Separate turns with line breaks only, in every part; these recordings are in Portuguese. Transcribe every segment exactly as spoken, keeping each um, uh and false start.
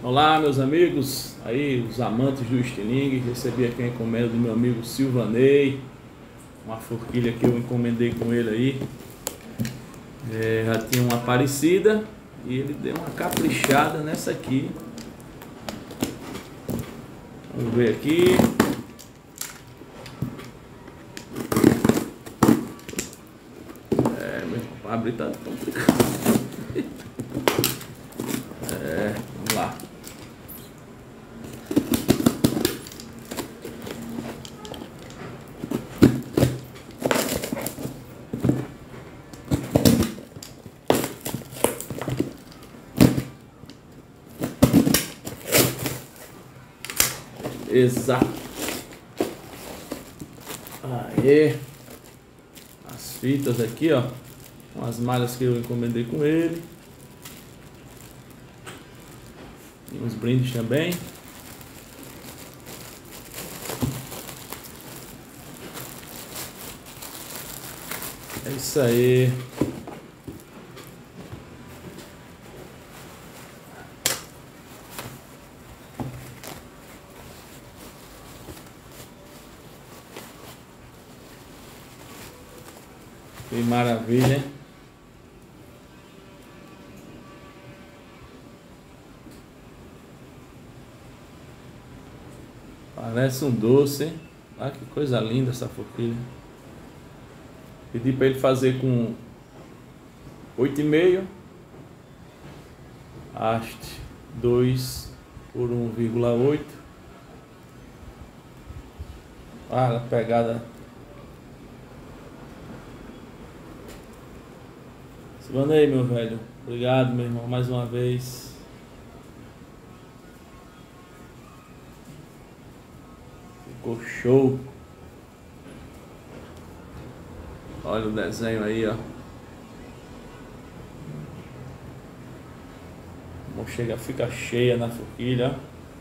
Olá, meus amigos, aí os amantes do estilingue. Recebi aqui a encomenda do meu amigo Silvanei, uma forquilha que eu encomendei com ele aí. É, já tinha uma parecida e ele deu uma caprichada nessa aqui. Vamos ver aqui. É, meu, para abrir tá complicado. É, vamos lá. Exato. Aê. As fitas aqui, ó. São as malhas que eu encomendei com ele. E uns brindes também. É isso aí. Que maravilha, hein? Parece um doce, hein? Ah, que coisa linda essa forquilha. Pedi para ele fazer com oito e meio, haste dois por um vírgula oito. Ah, a pegada. Silvanei, meu velho. Obrigado, meu irmão, mais uma vez. Ficou show. Olha o desenho aí, ó. Como chega, fica cheia na forquilha.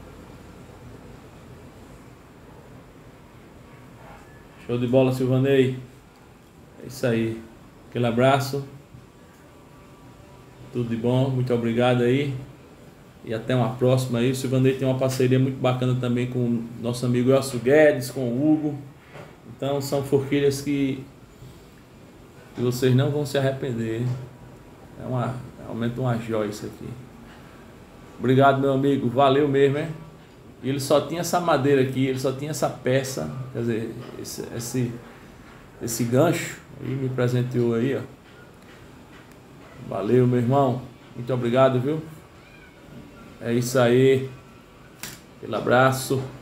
Show de bola, Silvanei. É isso aí. Aquele abraço. Tudo de bom, muito obrigado aí. E até uma próxima aí. O Silvanei tem uma parceria muito bacana também com o nosso amigo Elcio Guedes, com o Hugo. Então são forquilhas que, que vocês não vão se arrepender. É uma, realmente uma joia isso aqui. Obrigado, meu amigo. Valeu mesmo, hein? E ele só tinha essa madeira aqui, ele só tinha essa peça, quer dizer, esse, esse, esse gancho. E me presenteou aí, ó. Valeu, meu irmão. Muito obrigado, viu? É isso aí. Aquele abraço.